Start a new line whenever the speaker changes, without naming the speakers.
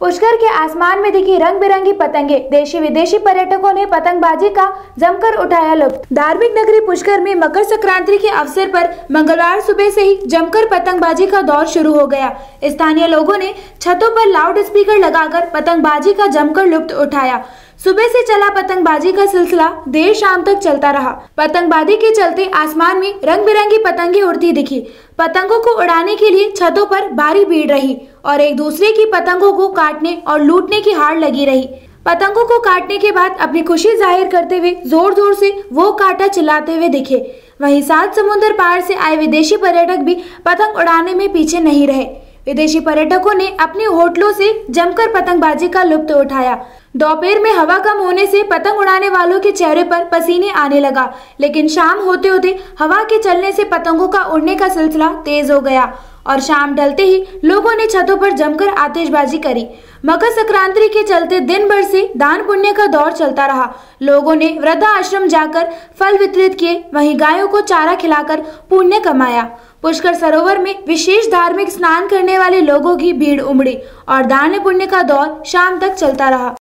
पुष्कर के आसमान में दिखी रंग बिरंगी पतंगे। देशी विदेशी पर्यटकों ने पतंगबाजी का जमकर उठाया लुत्फ। धार्मिक नगरी पुष्कर में मकर संक्रांति के अवसर पर मंगलवार सुबह से ही जमकर पतंगबाजी का दौर शुरू हो गया। स्थानीय लोगों ने छतों पर लाउड स्पीकर लगाकर पतंगबाजी का जमकर लुत्फ उठाया। सुबह से चला पतंगबाजी का सिलसिला देर शाम तक चलता रहा। पतंगबाजी के चलते आसमान में रंग बिरंगी पतंगे उड़ती दिखी। पतंगों को उड़ाने के लिए छतों पर भारी भीड़ रही और एक दूसरे की पतंगों को काटने और लूटने की हार लगी रही। पतंगों को काटने के बाद अपनी खुशी जाहिर करते हुए जोर जोर से वो काटा चिल्लाते हुए दिखे। वहीं 7 समुद्र पार से आए विदेशी पर्यटक भी पतंग उड़ाने में पीछे नहीं रहे। विदेशी पर्यटकों ने अपने होटलों से जमकर पतंगबाजी का लुत्फ उठाया। दोपहर में हवा कम होने से पतंग उड़ाने वालों के चेहरे पर पसीने आने लगा, लेकिन शाम होते होते हवा के चलने से पतंगों का उड़ने का सिलसिला तेज हो गया और शाम ढलते ही लोगों ने छतों पर जमकर आतिशबाजी करी। मकर संक्रांति के चलते दिन भर से दान पुण्य का दौर चलता रहा। लोगों ने वृद्धाश्रम जाकर फल वितरित किए, वहीं गायों को चारा खिलाकर पुण्य कमाया। पुष्कर सरोवर में विशेष धार्मिक स्नान करने वाले लोगों की भीड़ उमड़ी और दान पुण्य का दौर शाम तक चलता रहा।